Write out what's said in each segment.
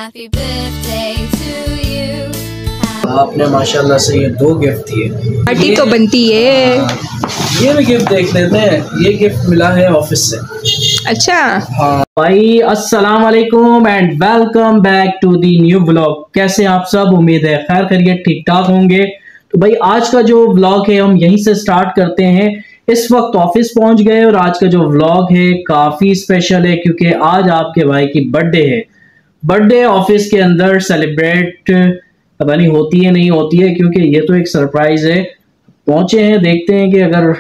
Happy birthday to you. आपने माशाल्लाह से ये 2 गिफ्ट दिए। पार्टी तो बनती है। ये भी गिफ्ट देख लेते हैं। ये गिफ्ट मिला है ऑफिस से। अच्छा हाँ भाई, अस्सलाम वालेकुम and welcome back to the new vlog. कैसे आप सब? उम्मीद है खैर खैरियत ठीक ठाक होंगे। तो भाई आज का जो व्लॉग है हम यहीं से स्टार्ट करते हैं। इस वक्त ऑफिस पहुंच गए और आज का जो व्लॉग है काफी स्पेशल है क्योंकि आज आपके भाई की बर्थडे है। बर्थडे ऑफिस के अंदर सेलिब्रेट पता नहीं होती है नहीं होती है, क्योंकि ये तो एक सरप्राइज है। पहुंचे हैं, देखते हैं कि अगर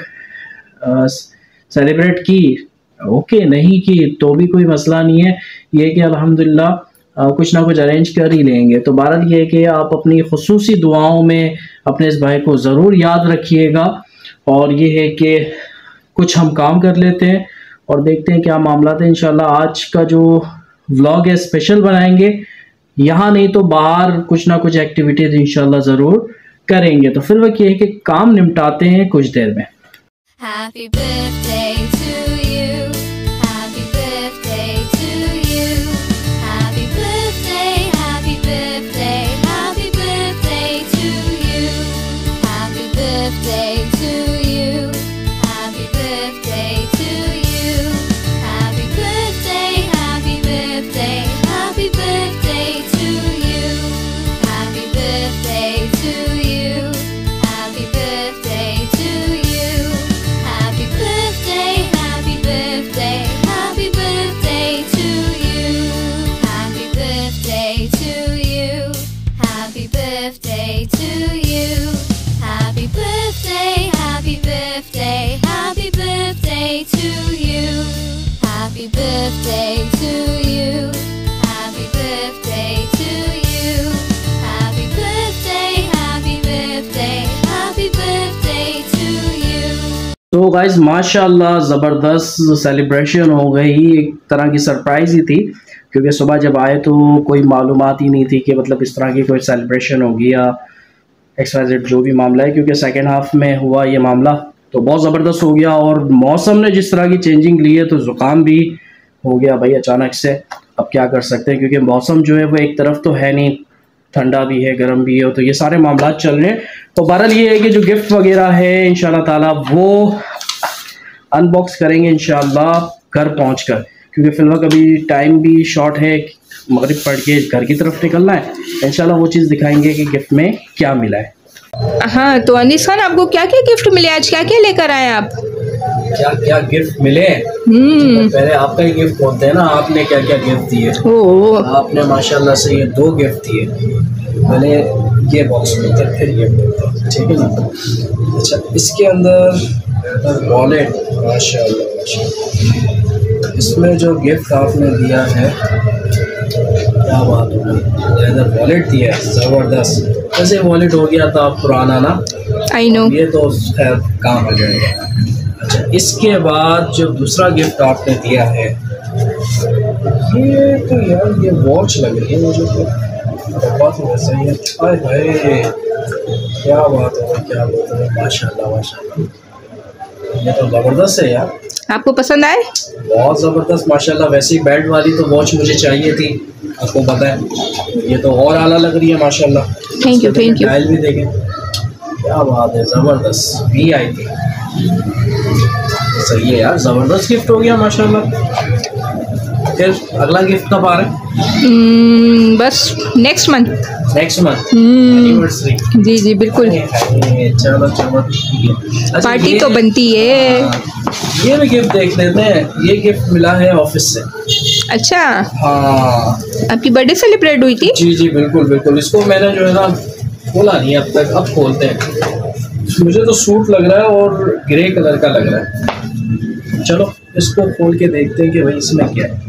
सेलिब्रेट की ओके, नहीं की तो भी कोई मसला नहीं है। ये कि अल्हम्दुलिल्लाह कुछ ना कुछ अरेंज कर ही लेंगे। तो बहरहाल ये है कि आप अपनी खुसूसी दुआओं में अपने इस भाई को ज़रूर याद रखिएगा। और ये है कि कुछ हम काम कर लेते हैं और देखते हैं क्या मामला है। इंशाल्लाह आज का जो व्लॉग है स्पेशल बनाएंगे, यहाँ नहीं तो बाहर कुछ ना कुछ एक्टिविटीज इंशाल्लाह ज़रूर करेंगे। तो फिर वह ये है कि काम निपटाते हैं कुछ देर में। Happy birthday to you. Happy birthday to you. Happy birthday, happy birthday, happy birthday to you. Happy birthday to you. Happy birthday to you. Happy birthday, happy birthday, happy birthday to you. Happy birthday to you. Happy birthday to you. Happy birthday, happy birthday, happy birthday to you. Happy birthday to you. Happy birthday to you. Happy birthday, happy birthday, happy birthday to you. Happy birthday to you. Happy birthday to you. Happy birthday, happy birthday, happy birthday to you. तो guys माशाल्लाह ज़बरदस्त celebration हो गई। एक तरह की surprise ही थी क्योंकि सुबह जब आए तो कोई मालूमात ही नहीं थी कि मतलब इस तरह की कोई सेलिब्रेशन होगी या XYZ जो भी मामला है, क्योंकि सेकेंड हाफ में हुआ ये मामला तो बहुत ज़बरदस्त हो गया। और मौसम ने जिस तरह की चेंजिंग ली है तो ज़ुकाम भी हो गया भाई अचानक से। अब क्या कर सकते हैं क्योंकि मौसम जो है वो एक तरफ तो है नहीं, ठंडा भी है गर्म भी है, तो ये सारे मामला चल रहे हैं। तो बहरहाल ये है कि जो गिफ्ट वगैरह है इंशाल्लाह ताला वो अनबॉक्स करेंगे इंशाल्लाह घर पहुंचकर, क्योंकि फिलहाल अभी टाइम भी शॉर्ट है, मगरिब पढ़ के घर की तरफ निकलना है। इंशाल्लाह वो चीज़ दिखाएंगे कि गिफ्ट में क्या मिला है। हाँ, तो अनीस खान आपको क्या क्या गिफ्ट मिले आज? क्या क्या लेकर आए आप? क्या क्या गिफ्ट मिले? पहले आपका ही गिफ्ट होते हैं ना, आपने क्या क्या गिफ्ट दिए? आपने माशाल्लाह से ये 2 गिफ्ट दिए। पहले ये बॉक्स मिलता है, फिर ये मिलता है, ठीक है ना। अच्छा, इसके अंदर वॉलेट माशाल्लाह, इसमें जो गिफ्ट आपने दिया है क्या बात हो गई, इधर वॉलेट दिया है ज़बरदस्त। वैसे वॉलेट हो गया था पुराना ना, आई नो, ये तो खैर काम आ जाएगा। अच्छा, इसके बाद जो दूसरा गिफ्ट आपने दिया है ये तो यार ये वॉच लग रही है मुझे तो बहुत वैसा ही है। हाय हाय, क्या बात है, क्या बात है, माशाल्लाह माशाल्लाह, ये तो ज़बरदस्त है यार। आपको पसंद आए? बहुत ज़बरदस्त माशाल्लाह। वैसे ही बेल्ट वाली तो वॉच मुझे चाहिए थी, आपको पता है। ये तो और आला लग रही है माशाल्लाह। Thank you thank you. Dial भी देखें, क्या बात है, ज़बरदस्त VIP सही है यार, ज़बरदस्त गिफ्ट हो गया माशाल्लाह। फिर अगला गिफ्ट कब आ रहा है? बस नेक्स्ट मंथ एनिवर्सरी। जी जी बिल्कुल। चलो चलो ठीक है। अच्छा, पार्टी तो बनती है। ये भी गिफ्ट देख लेते हैं। ये गिफ्ट मिला है ऑफिस से। अच्छा हाँ, आपकी बर्थडे सेलिब्रेट हुई थी? जी जी बिल्कुल बिल्कुल। इसको मैंने जो है ना खोला नहीं अब तक, अब खोलते हैं। मुझे तो सूट लग रहा है और ग्रे कलर का लग रहा है। चलो इसको खोल के देखते हैं कि भाई इसमें क्या है।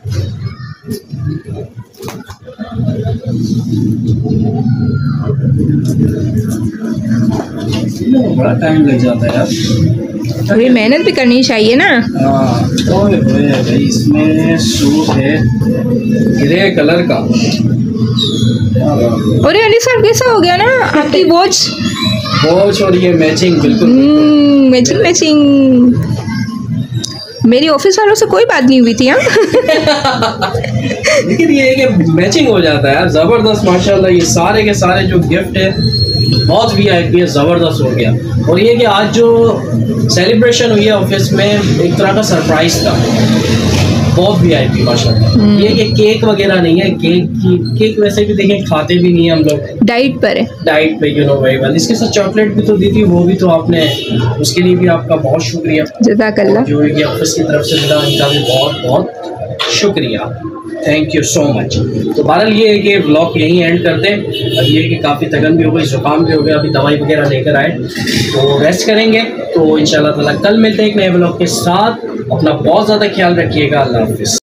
बड़ा टाइम लग जाता है यार, थोड़ी मेहनत भी करनी चाहिए ना। हाँ, भाई इसमें सूट है ग्रे कलर का। अरे अली सर कैसा हो गया ना आपकी वॉच और ये मैचिंग बिल्कुल मैचिंग। मेरी ऑफिस वालों से कोई बात नहीं हुई थी। हाँ लेकिन ये है कि मैचिंग हो जाता है यार, ज़बरदस्त माशाल्लाह। ये सारे के सारे जो गिफ्ट है बहुत VIP है, ज़बरदस्त हो गया। और ये कि आज जो सेलिब्रेशन हुई है ऑफिस में एक तरह का सरप्राइज था, बहुत VIP माशाल्लाह। ये कि केक वगैरह नहीं है, केक वैसे भी देखें खाते भी नहीं है हम लोग, डाइट पर है, डाइट पे वही वाली। इसके साथ चॉकलेट भी तो दी थी, वो भी तो आपने, उसके लिए भी आपका बहुत शुक्रिया। जज़ाकल्लाह। जो है कि ऑफिस की तरफ से मिला, उनका भी बहुत बहुत शुक्रिया, थैंक यू सो मच। तो बहरहाल ये है कि व्लॉग यहीं एंड करते हैं। अब ये है कि काफ़ी थकन भी हो गई, जुकाम भी हो गया, अभी दवाई वगैरह लेकर आए तो रेस्ट करेंगे। तो इंशाल्लाह ताला कल मिलते हैं एक नए व्लॉग के साथ। अपना बहुत ज़्यादा ख्याल रखिएगा। अल्लाह हाफिज़।